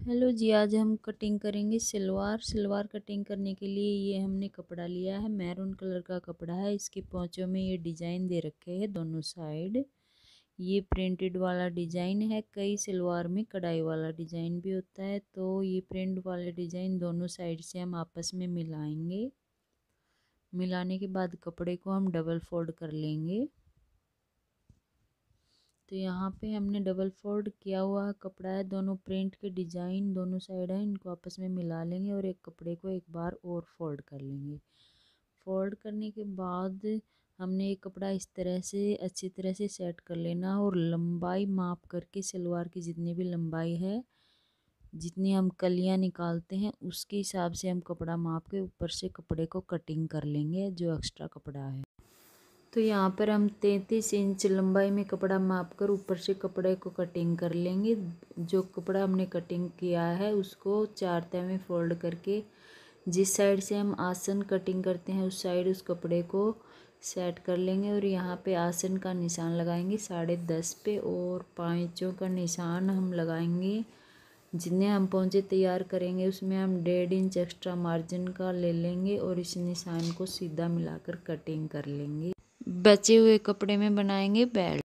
Hello जी, आज हम cutting करेंगे सलवार कटिंग करने के लिए ये हमने कपड़ा लिया है, मैरून कलर का कपड़ा है। इसके पोंचों में ये डिजाइन दे रखे हैं दोनों साइड। ये प्रिंटेड वाला डिजाइन है। कई सलवार में कढ़ाई वाला डिजाइन भी होता है, तो ये प्रिंट वाले डिजाइन दोनों साइड से हम आपस में मिलाएंगे। मिलाने के बाद कपड़े को हम डबल फोल्ड कर लेंगे। तो यहाँ पे हमने डबल फोल्ड किया हुआ कपड़ा है, दोनों प्रिंट के डिजाइन दोनों साइड है, इनको आपस में मिला लेंगे और एक कपड़े को एक बार और फोल्ड कर लेंगे। फोल्ड करने के बाद हमने ये कपड़ा इस तरह से अच्छी तरह से सेट कर लेना और लंबाई माप करके सलवार की जितनी भी लंबाई है, जितनी हम कलियां निकालते हैं उसके हिसाब से हम कपड़ा माप के ऊपर से कपड़े को कटिंग कर लेंगे जो एक्स्ट्रा कपड़ा है। तो यहाँ पर हम 33 इंच लंबाई में कपड़ा माप कर ऊपर से कपड़े को कटिंग कर लेंगे। जो कपड़ा हमने कटिंग किया है उसको 4 तह में फोल्ड करके जिस साइड से हम आसन कटिंग करते हैं उस साइड उस कपड़े को सेट कर लेंगे और यहाँ पे आसन का निशान लगाएंगे 10.5 पे और पाँचों का निशान हम लगाएंगे। जितने हम पोंचे तैयार करेंगे उसमें हम 1.5 इंच एक्स्ट्रा मार्जिन का ले लेंगे और इस निशान को सीधा मिलाकर कटिंग कर लेंगे। बचे हुए कपड़े में बनाएंगे बेल्ट।